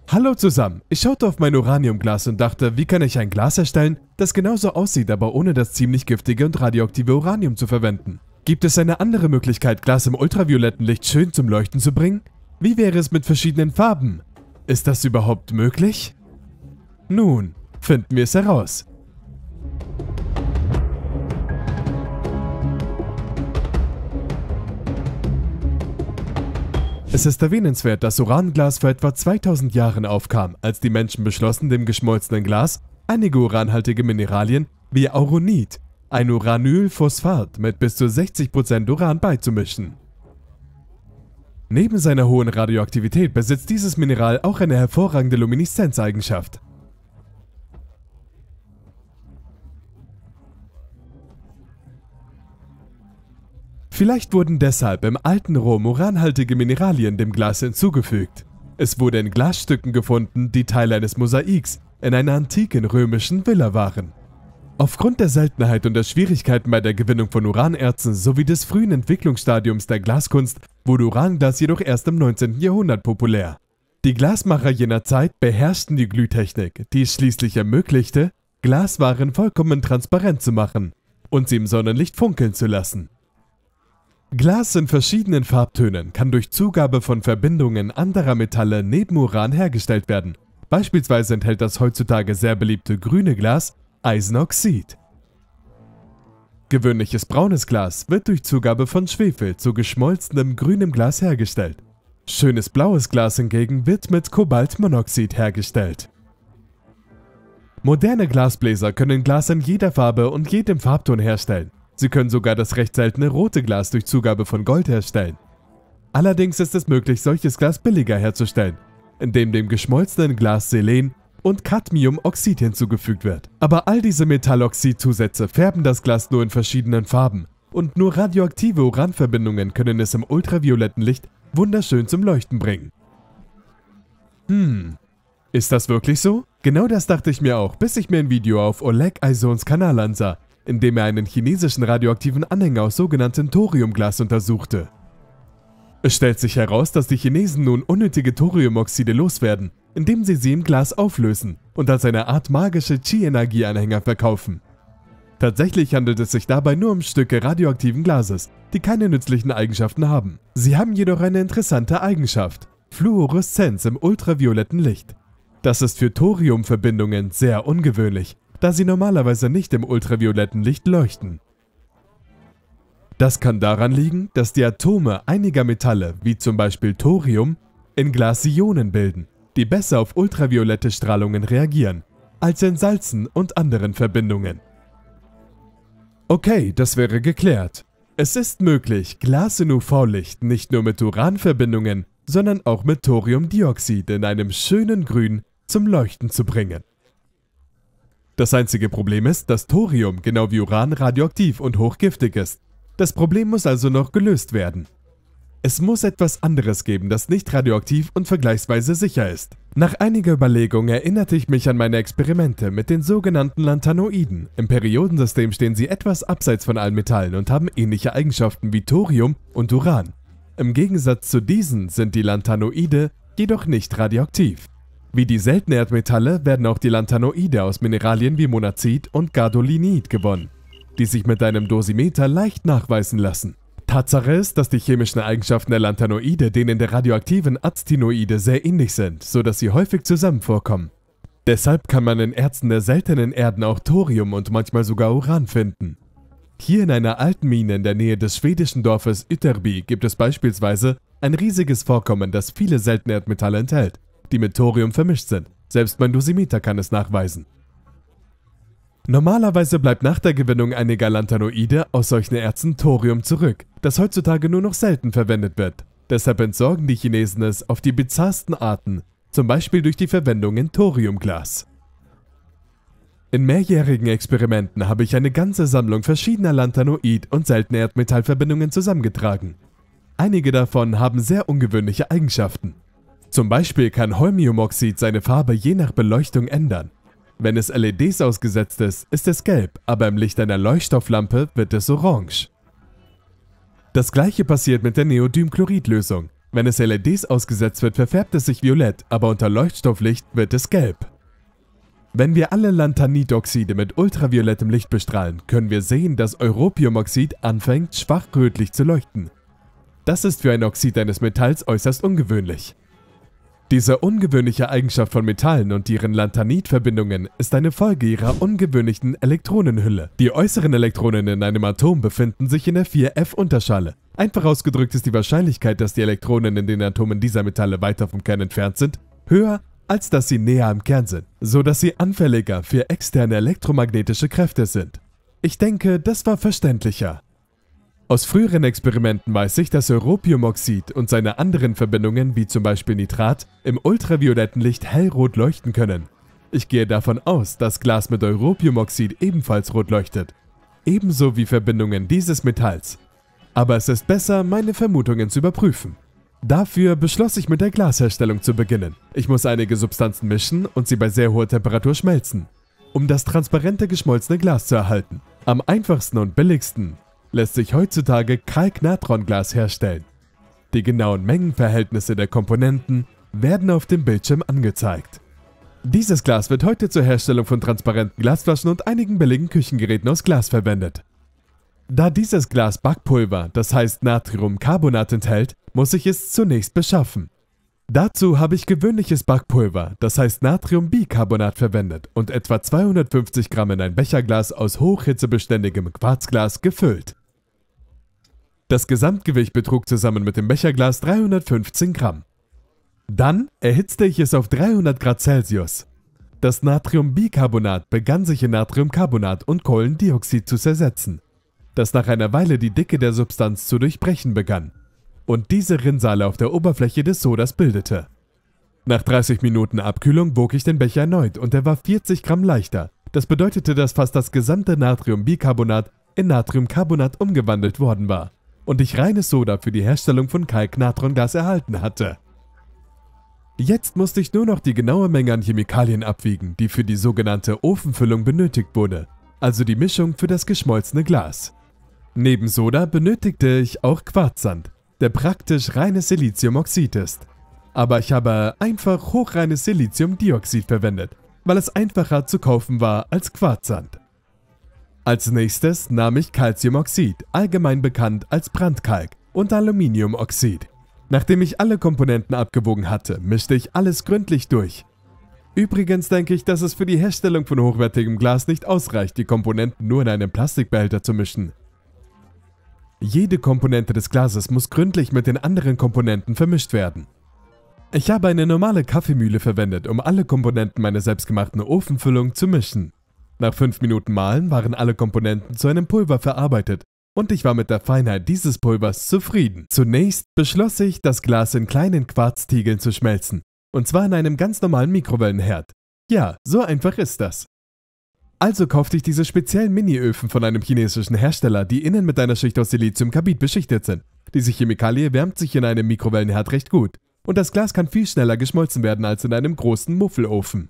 Hallo zusammen, ich schaute auf mein Uraniumglas und dachte, wie kann ich ein Glas erstellen, das genauso aussieht, aber ohne das ziemlich giftige und radioaktive Uranium zu verwenden. Gibt es eine andere Möglichkeit, Glas im ultravioletten Licht schön zum Leuchten zu bringen? Wie wäre es mit verschiedenen Farben? Ist das überhaupt möglich? Nun, finden wir es heraus. Es ist erwähnenswert, dass Uranglas vor etwa 2000 Jahren aufkam, als die Menschen beschlossen, dem geschmolzenen Glas einige uranhaltige Mineralien wie Auronit, ein Uranylphosphat mit bis zu 60% Uran beizumischen. Neben seiner hohen Radioaktivität besitzt dieses Mineral auch eine hervorragende Lumineszenzeigenschaft. Vielleicht wurden deshalb im alten Rom uranhaltige Mineralien dem Glas hinzugefügt. Es wurde in Glasstücken gefunden, die Teil eines Mosaiks in einer antiken römischen Villa waren. Aufgrund der Seltenheit und der Schwierigkeiten bei der Gewinnung von Uranerzen sowie des frühen Entwicklungsstadiums der Glaskunst wurde Uranglas jedoch erst im 19. Jahrhundert populär. Die Glasmacher jener Zeit beherrschten die Glühtechnik, die es schließlich ermöglichte, Glaswaren vollkommen transparent zu machen und sie im Sonnenlicht funkeln zu lassen. Glas in verschiedenen Farbtönen kann durch Zugabe von Verbindungen anderer Metalle neben Uran hergestellt werden. Beispielsweise enthält das heutzutage sehr beliebte grüne Glas Eisenoxid. Gewöhnliches braunes Glas wird durch Zugabe von Schwefel zu geschmolzenem grünem Glas hergestellt. Schönes blaues Glas hingegen wird mit Kobaltmonoxid hergestellt. Moderne Glasbläser können Glas in jeder Farbe und jedem Farbton herstellen. Sie können sogar das recht seltene rote Glas durch Zugabe von Gold herstellen. Allerdings ist es möglich, solches Glas billiger herzustellen, indem dem geschmolzenen Glas Selen und Cadmiumoxid hinzugefügt wird. Aber all diese Metalloxid-Zusätze färben das Glas nur in verschiedenen Farben und nur radioaktive Uranverbindungen können es im ultravioletten Licht wunderschön zum Leuchten bringen. Ist das wirklich so? Genau das dachte ich mir auch, bis ich mir ein Video auf Oleg Aizons Kanal ansah, in dem er einen chinesischen radioaktiven Anhänger aus sogenanntem Thoriumglas untersuchte. Es stellt sich heraus, dass die Chinesen nun unnötige Thoriumoxide loswerden, indem sie im Glas auflösen und als eine Art magische Qi-Energieanhänger verkaufen. Tatsächlich handelt es sich dabei nur um Stücke radioaktiven Glases, die keine nützlichen Eigenschaften haben. Sie haben jedoch eine interessante Eigenschaft: Fluoreszenz im ultravioletten Licht. Das ist für Thoriumverbindungen sehr ungewöhnlich, da sie normalerweise nicht im ultravioletten Licht leuchten. Das kann daran liegen, dass die Atome einiger Metalle, wie zum Beispiel Thorium, in Glas Ionen bilden, die besser auf ultraviolette Strahlungen reagieren, als in Salzen und anderen Verbindungen. Okay, das wäre geklärt. Es ist möglich, Glas in UV-Licht nicht nur mit Uranverbindungen, sondern auch mit Thoriumdioxid in einem schönen Grün zum Leuchten zu bringen. Das einzige Problem ist, dass Thorium genau wie Uran radioaktiv und hochgiftig ist. Das Problem muss also noch gelöst werden. Es muss etwas anderes geben, das nicht radioaktiv und vergleichsweise sicher ist. Nach einiger Überlegung erinnerte ich mich an meine Experimente mit den sogenannten Lanthanoiden. Im Periodensystem stehen sie etwas abseits von allen Metallen und haben ähnliche Eigenschaften wie Thorium und Uran. Im Gegensatz zu diesen sind die Lanthanoide jedoch nicht radioaktiv. Wie die seltenen Erdmetalle werden auch die Lanthanoide aus Mineralien wie Monazit und Gadolinit gewonnen, die sich mit einem Dosimeter leicht nachweisen lassen. Tatsache ist, dass die chemischen Eigenschaften der Lanthanoide denen der radioaktiven Actinoide sehr ähnlich sind, sodass sie häufig zusammen vorkommen. Deshalb kann man in Erzen der seltenen Erden auch Thorium und manchmal sogar Uran finden. Hier in einer alten Mine in der Nähe des schwedischen Dorfes Ytterby gibt es beispielsweise ein riesiges Vorkommen, das viele seltene Erdmetalle enthält, die mit Thorium vermischt sind. Selbst mein Dosimeter kann es nachweisen. Normalerweise bleibt nach der Gewinnung einiger Lanthanoide aus solchen Erzen Thorium zurück, das heutzutage nur noch selten verwendet wird. Deshalb entsorgen die Chinesen es auf die bizarrsten Arten, zum Beispiel durch die Verwendung in Thoriumglas. In mehrjährigen Experimenten habe ich eine ganze Sammlung verschiedener Lanthanoid- und seltener Erdmetallverbindungen zusammengetragen. Einige davon haben sehr ungewöhnliche Eigenschaften. Zum Beispiel kann Holmiumoxid seine Farbe je nach Beleuchtung ändern. Wenn es LEDs ausgesetzt ist, ist es gelb, aber im Licht einer Leuchtstofflampe wird es orange. Das gleiche passiert mit der Neodymchloridlösung. Wenn es LEDs ausgesetzt wird, verfärbt es sich violett, aber unter Leuchtstofflicht wird es gelb. Wenn wir alle Lanthanidoxide mit ultraviolettem Licht bestrahlen, können wir sehen, dass Europiumoxid anfängt, schwach rötlich zu leuchten. Das ist für ein Oxid eines Metalls äußerst ungewöhnlich. Diese ungewöhnliche Eigenschaft von Metallen und ihren Lanthanidverbindungen ist eine Folge ihrer ungewöhnlichen Elektronenhülle. Die äußeren Elektronen in einem Atom befinden sich in der 4f-Unterschale. Einfach ausgedrückt ist die Wahrscheinlichkeit, dass die Elektronen in den Atomen dieser Metalle weiter vom Kern entfernt sind, höher, als dass sie näher am Kern sind, so dass sie anfälliger für externe elektromagnetische Kräfte sind. Ich denke, das war verständlicher. Aus früheren Experimenten weiß ich, dass Europiumoxid und seine anderen Verbindungen, wie zum Beispiel Nitrat, im ultravioletten Licht hellrot leuchten können. Ich gehe davon aus, dass Glas mit Europiumoxid ebenfalls rot leuchtet. Ebenso wie Verbindungen dieses Metalls. Aber es ist besser, meine Vermutungen zu überprüfen. Dafür beschloss ich mit der Glasherstellung zu beginnen. Ich muss einige Substanzen mischen und sie bei sehr hoher Temperatur schmelzen, um das transparente geschmolzene Glas zu erhalten. Am einfachsten und billigsten lässt sich heutzutage Kalk-Natron-Glas herstellen. Die genauen Mengenverhältnisse der Komponenten werden auf dem Bildschirm angezeigt. Dieses Glas wird heute zur Herstellung von transparenten Glasflaschen und einigen billigen Küchengeräten aus Glas verwendet. Da dieses Glas Backpulver, das heißt Natriumcarbonat enthält, muss ich es zunächst beschaffen. Dazu habe ich gewöhnliches Backpulver, das heißt Natriumbicarbonat verwendet und etwa 250 Gramm in ein Becherglas aus hochhitzebeständigem Quarzglas gefüllt. Das Gesamtgewicht betrug zusammen mit dem Becherglas 315 Gramm. Dann erhitzte ich es auf 300 Grad Celsius. Das Natriumbicarbonat begann sich in Natriumcarbonat und Kohlendioxid zu zersetzen, das nach einer Weile die Dicke der Substanz zu durchbrechen begann und diese Rinnsale auf der Oberfläche des Sodas bildete. Nach 30 Minuten Abkühlung wog ich den Becher erneut und er war 40 Gramm leichter. Das bedeutete, dass fast das gesamte Natriumbicarbonat in Natriumcarbonat umgewandelt worden war und ich reines Soda für die Herstellung von Kalk-Natron-Gas erhalten hatte. Jetzt musste ich nur noch die genaue Menge an Chemikalien abwiegen, die für die sogenannte Ofenfüllung benötigt wurde, also die Mischung für das geschmolzene Glas. Neben Soda benötigte ich auch Quarzsand, der praktisch reines Siliziumoxid ist. Aber ich habe einfach hochreines Siliziumdioxid verwendet, weil es einfacher zu kaufen war als Quarzsand. Als nächstes nahm ich Calciumoxid, allgemein bekannt als Brandkalk, und Aluminiumoxid. Nachdem ich alle Komponenten abgewogen hatte, mischte ich alles gründlich durch. Übrigens denke ich, dass es für die Herstellung von hochwertigem Glas nicht ausreicht, die Komponenten nur in einem Plastikbehälter zu mischen. Jede Komponente des Glases muss gründlich mit den anderen Komponenten vermischt werden. Ich habe eine normale Kaffeemühle verwendet, um alle Komponenten meiner selbstgemachten Ofenfüllung zu mischen. Nach 5 Minuten Mahlen waren alle Komponenten zu einem Pulver verarbeitet und ich war mit der Feinheit dieses Pulvers zufrieden. Zunächst beschloss ich, das Glas in kleinen Quarztiegeln zu schmelzen, und zwar in einem ganz normalen Mikrowellenherd. Ja, so einfach ist das. Also kaufte ich diese speziellen Mini-Öfen von einem chinesischen Hersteller, die innen mit einer Schicht aus Siliziumkarbid beschichtet sind. Diese Chemikalie wärmt sich in einem Mikrowellenherd recht gut und das Glas kann viel schneller geschmolzen werden als in einem großen Muffelofen.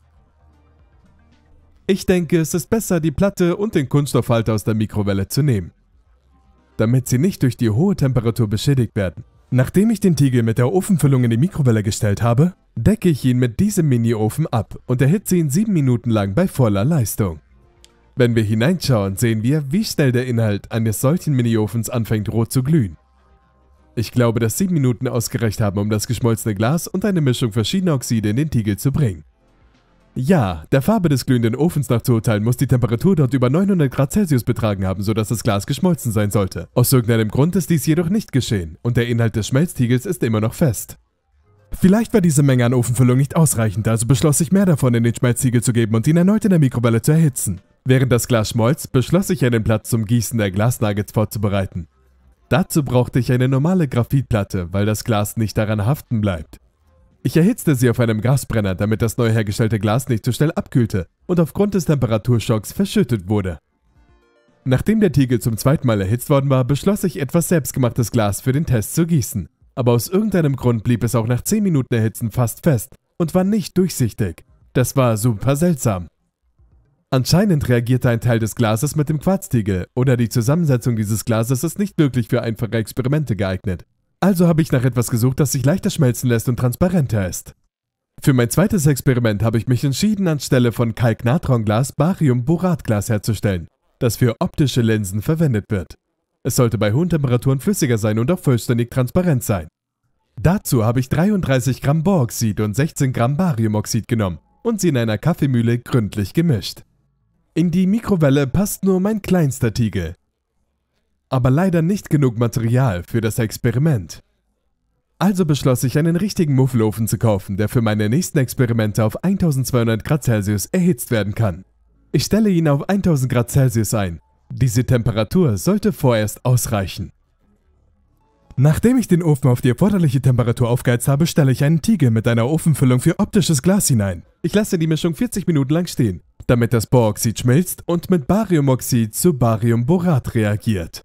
Ich denke, es ist besser, die Platte und den Kunststoffhalter aus der Mikrowelle zu nehmen, damit sie nicht durch die hohe Temperatur beschädigt werden. Nachdem ich den Tiegel mit der Ofenfüllung in die Mikrowelle gestellt habe, decke ich ihn mit diesem Mini-Ofen ab und erhitze ihn 7 Minuten lang bei voller Leistung. Wenn wir hineinschauen, sehen wir, wie schnell der Inhalt eines solchen Mini-Ofens anfängt rot zu glühen. Ich glaube, dass 7 Minuten ausgereicht haben, um das geschmolzene Glas und eine Mischung verschiedener Oxide in den Tiegel zu bringen. Ja, der Farbe des glühenden Ofens nach zu urteilen, muss die Temperatur dort über 900 Grad Celsius betragen haben, sodass das Glas geschmolzen sein sollte. Aus irgendeinem Grund ist dies jedoch nicht geschehen und der Inhalt des Schmelztiegels ist immer noch fest. Vielleicht war diese Menge an Ofenfüllung nicht ausreichend, also beschloss ich mehr davon in den Schmelztiegel zu geben und ihn erneut in der Mikrowelle zu erhitzen. Während das Glas schmolz, beschloss ich einen Platz zum Gießen der Glasnuggets vorzubereiten. Dazu brauchte ich eine normale Graphitplatte, weil das Glas nicht daran haften bleibt. Ich erhitzte sie auf einem Gasbrenner, damit das neu hergestellte Glas nicht zu schnell abkühlte und aufgrund des Temperaturschocks verschüttet wurde. Nachdem der Tiegel zum zweiten Mal erhitzt worden war, beschloss ich, etwas selbstgemachtes Glas für den Test zu gießen. Aber aus irgendeinem Grund blieb es auch nach 10 Minuten Erhitzen fast fest und war nicht durchsichtig. Das war super seltsam. Anscheinend reagierte ein Teil des Glases mit dem Quarztiegel oder die Zusammensetzung dieses Glases ist nicht wirklich für einfache Experimente geeignet. Also habe ich nach etwas gesucht, das sich leichter schmelzen lässt und transparenter ist. Für mein zweites Experiment habe ich mich entschieden, anstelle von Kalknatronglas Bariumboratglas herzustellen, das für optische Linsen verwendet wird. Es sollte bei hohen Temperaturen flüssiger sein und auch vollständig transparent sein. Dazu habe ich 33 Gramm Boroxid und 16 Gramm Bariumoxid genommen und sie in einer Kaffeemühle gründlich gemischt. In die Mikrowelle passt nur mein kleinster Tiegel. Aber leider nicht genug Material für das Experiment. Also beschloss ich, einen richtigen Muffelofen zu kaufen, der für meine nächsten Experimente auf 1200 Grad Celsius erhitzt werden kann. Ich stelle ihn auf 1000 Grad Celsius ein. Diese Temperatur sollte vorerst ausreichen. Nachdem ich den Ofen auf die erforderliche Temperatur aufgeheizt habe, stelle ich einen Tiegel mit einer Ofenfüllung für optisches Glas hinein. Ich lasse die Mischung 40 Minuten lang stehen, damit das Boroxid schmilzt und mit Bariumoxid zu Bariumborat reagiert.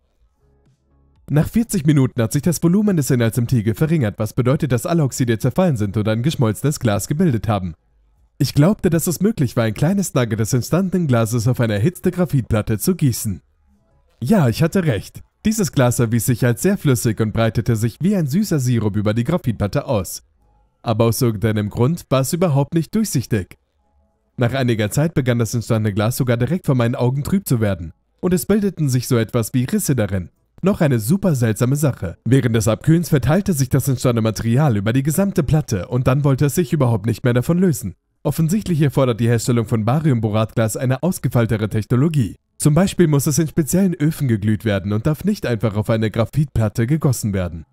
Nach 40 Minuten hat sich das Volumen des Inhalts im Tiegel verringert, was bedeutet, dass alle Oxide zerfallen sind und ein geschmolzenes Glas gebildet haben. Ich glaubte, dass es möglich war, ein kleines Nugget des entstandenen Glases auf eine erhitzte Graphitplatte zu gießen. Ja, ich hatte recht. Dieses Glas erwies sich als sehr flüssig und breitete sich wie ein süßer Sirup über die Graphitplatte aus. Aber aus irgendeinem Grund war es überhaupt nicht durchsichtig. Nach einiger Zeit begann das entstandene Glas sogar direkt vor meinen Augen trüb zu werden und es bildeten sich so etwas wie Risse darin. Noch eine super seltsame Sache. Während des Abkühlens verteilte sich das entstandene Material über die gesamte Platte und dann wollte es sich überhaupt nicht mehr davon lösen. Offensichtlich erfordert die Herstellung von Bariumboratglas eine ausgefeiltere Technologie. Zum Beispiel muss es in speziellen Öfen geglüht werden und darf nicht einfach auf eine Graphitplatte gegossen werden.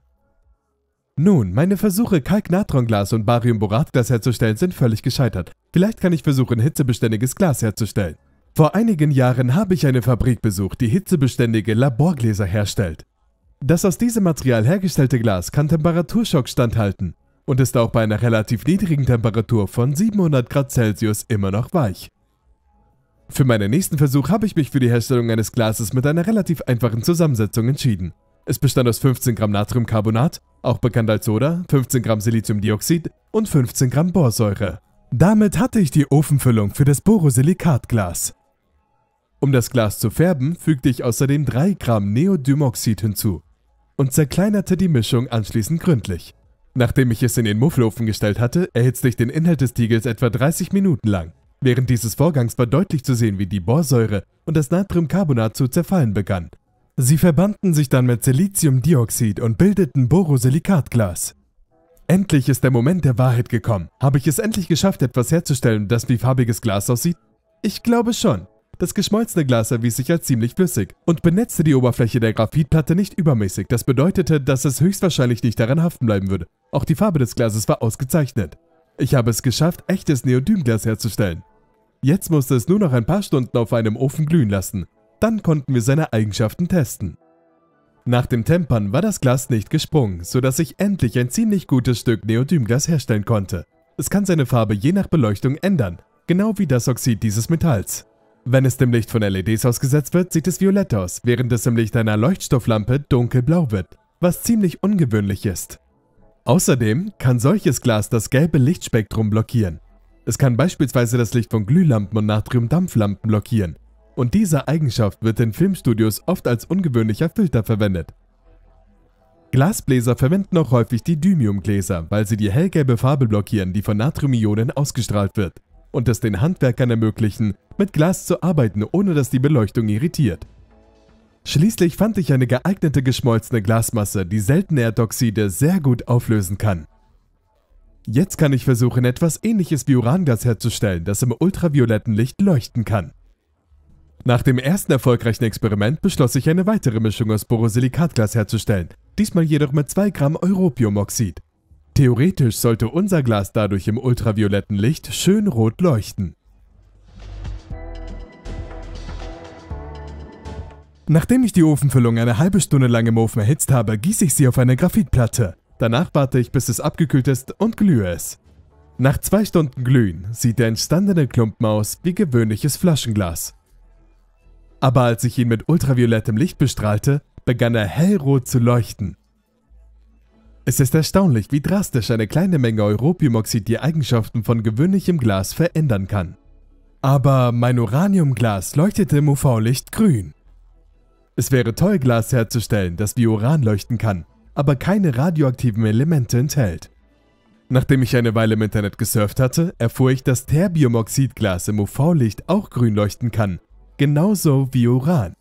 Nun, meine Versuche, Kalknatronglas und Bariumboratglas herzustellen, sind völlig gescheitert. Vielleicht kann ich versuchen, hitzebeständiges Glas herzustellen. Vor einigen Jahren habe ich eine Fabrik besucht, die hitzebeständige Laborgläser herstellt. Das aus diesem Material hergestellte Glas kann Temperaturschock standhalten und ist auch bei einer relativ niedrigen Temperatur von 700 Grad Celsius immer noch weich. Für meinen nächsten Versuch habe ich mich für die Herstellung eines Glases mit einer relativ einfachen Zusammensetzung entschieden. Es bestand aus 15 Gramm Natriumcarbonat, auch bekannt als Soda, 15 Gramm Siliziumdioxid und 15 Gramm Borsäure. Damit hatte ich die Ofenfüllung für das Borosilikatglas. Um das Glas zu färben, fügte ich außerdem 3 Gramm Neodymoxid hinzu und zerkleinerte die Mischung anschließend gründlich. Nachdem ich es in den Muffelofen gestellt hatte, erhitzte ich den Inhalt des Tiegels etwa 30 Minuten lang. Während dieses Vorgangs war deutlich zu sehen, wie die Borsäure und das Natriumcarbonat zu zerfallen begann. Sie verbanden sich dann mit Siliziumdioxid und bildeten Borosilikatglas. Endlich ist der Moment der Wahrheit gekommen. Habe ich es endlich geschafft, etwas herzustellen, das wie farbiges Glas aussieht? Ich glaube schon. Das geschmolzene Glas erwies sich als ziemlich flüssig und benetzte die Oberfläche der Graphitplatte nicht übermäßig. Das bedeutete, dass es höchstwahrscheinlich nicht daran haften bleiben würde. Auch die Farbe des Glases war ausgezeichnet. Ich habe es geschafft, echtes Neodymglas herzustellen. Jetzt musste es nur noch ein paar Stunden auf einem Ofen glühen lassen. Dann konnten wir seine Eigenschaften testen. Nach dem Tempern war das Glas nicht gesprungen, sodass ich endlich ein ziemlich gutes Stück Neodymglas herstellen konnte. Es kann seine Farbe je nach Beleuchtung ändern, genau wie das Oxid dieses Metalls. Wenn es dem Licht von LEDs ausgesetzt wird, sieht es violett aus, während es im Licht einer Leuchtstofflampe dunkelblau wird, was ziemlich ungewöhnlich ist. Außerdem kann solches Glas das gelbe Lichtspektrum blockieren. Es kann beispielsweise das Licht von Glühlampen und Natriumdampflampen blockieren. Und diese Eigenschaft wird in Filmstudios oft als ungewöhnlicher Filter verwendet. Glasbläser verwenden auch häufig die Dymiumgläser, weil sie die hellgelbe Farbe blockieren, die von Natriumionen ausgestrahlt wird, und es den Handwerkern ermöglichen, mit Glas zu arbeiten, ohne dass die Beleuchtung irritiert. Schließlich fand ich eine geeignete geschmolzene Glasmasse, die seltene Erdoxide sehr gut auflösen kann. Jetzt kann ich versuchen, etwas Ähnliches wie Urangas herzustellen, das im ultravioletten Licht leuchten kann. Nach dem ersten erfolgreichen Experiment beschloss ich, eine weitere Mischung aus Borosilikatglas herzustellen, diesmal jedoch mit 2 Gramm Europiumoxid. Theoretisch sollte unser Glas dadurch im ultravioletten Licht schön rot leuchten. Nachdem ich die Ofenfüllung eine halbe Stunde lang im Ofen erhitzt habe, gieße ich sie auf eine Graphitplatte. Danach warte ich, bis es abgekühlt ist und glühe es. Nach 2 Stunden Glühen sieht der entstandene Klumpen aus wie gewöhnliches Flaschenglas. Aber als ich ihn mit ultraviolettem Licht bestrahlte, begann er hellrot zu leuchten. Es ist erstaunlich, wie drastisch eine kleine Menge Europiumoxid die Eigenschaften von gewöhnlichem Glas verändern kann. Aber mein Uraniumglas leuchtete im UV-Licht grün. Es wäre toll, Glas herzustellen, das wie Uran leuchten kann, aber keine radioaktiven Elemente enthält. Nachdem ich eine Weile im Internet gesurft hatte, erfuhr ich, dass Terbiumoxidglas im UV-Licht auch grün leuchten kann, genauso wie Uran.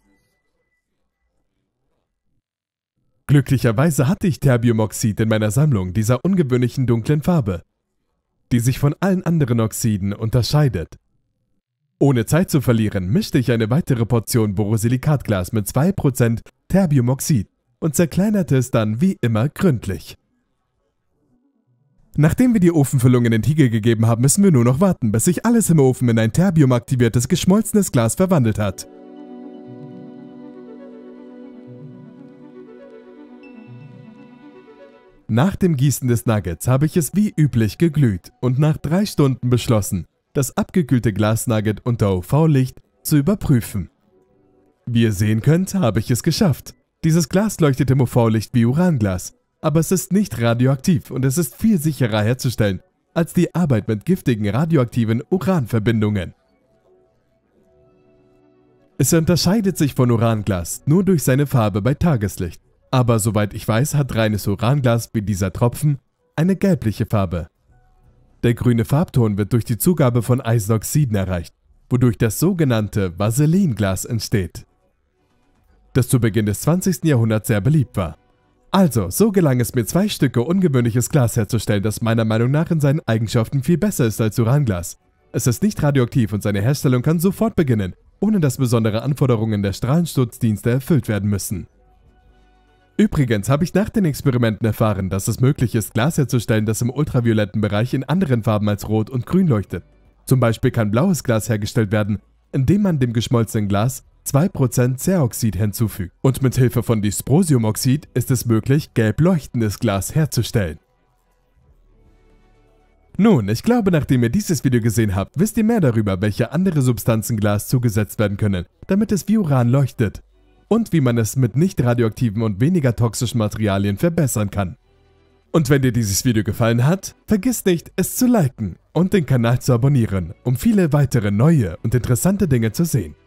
Glücklicherweise hatte ich Terbiumoxid in meiner Sammlung dieser ungewöhnlichen dunklen Farbe, die sich von allen anderen Oxiden unterscheidet. Ohne Zeit zu verlieren, mischte ich eine weitere Portion Borosilikatglas mit 2% Terbiumoxid und zerkleinerte es dann wie immer gründlich. Nachdem wir die Ofenfüllung in den Tiegel gegeben haben, müssen wir nur noch warten, bis sich alles im Ofen in ein terbiumaktiviertes, geschmolzenes Glas verwandelt hat. Nach dem Gießen des Nuggets habe ich es wie üblich geglüht und nach 3 Stunden beschlossen, das abgekühlte Glasnugget unter UV-Licht zu überprüfen. Wie ihr sehen könnt, habe ich es geschafft. Dieses Glas leuchtet im UV-Licht wie Uranglas, aber es ist nicht radioaktiv und es ist viel sicherer herzustellen als die Arbeit mit giftigen radioaktiven Uranverbindungen. Es unterscheidet sich von Uranglas nur durch seine Farbe bei Tageslicht. Aber soweit ich weiß, hat reines Uranglas wie dieser Tropfen eine gelbliche Farbe. Der grüne Farbton wird durch die Zugabe von Eisenoxiden erreicht, wodurch das sogenannte Vaselinglas entsteht, das zu Beginn des 20. Jahrhunderts sehr beliebt war. Also, so gelang es mir 2 Stücke ungewöhnliches Glas herzustellen, das meiner Meinung nach in seinen Eigenschaften viel besser ist als Uranglas. Es ist nicht radioaktiv und seine Herstellung kann sofort beginnen, ohne dass besondere Anforderungen der Strahlenschutzdienste erfüllt werden müssen. Übrigens habe ich nach den Experimenten erfahren, dass es möglich ist, Glas herzustellen, das im ultravioletten Bereich in anderen Farben als Rot und Grün leuchtet. Zum Beispiel kann blaues Glas hergestellt werden, indem man dem geschmolzenen Glas 2% Ceroxid hinzufügt. Und mit Hilfe von Dysprosiumoxid ist es möglich, gelb leuchtendes Glas herzustellen. Nun, ich glaube, nachdem ihr dieses Video gesehen habt, wisst ihr mehr darüber, welche andere Substanzen Glas zugesetzt werden können, damit es wie Uran leuchtet. Und wie man es mit nicht radioaktiven und weniger toxischen Materialien verbessern kann. Und wenn dir dieses Video gefallen hat, vergiss nicht, es zu liken und den Kanal zu abonnieren, um viele weitere neue und interessante Dinge zu sehen.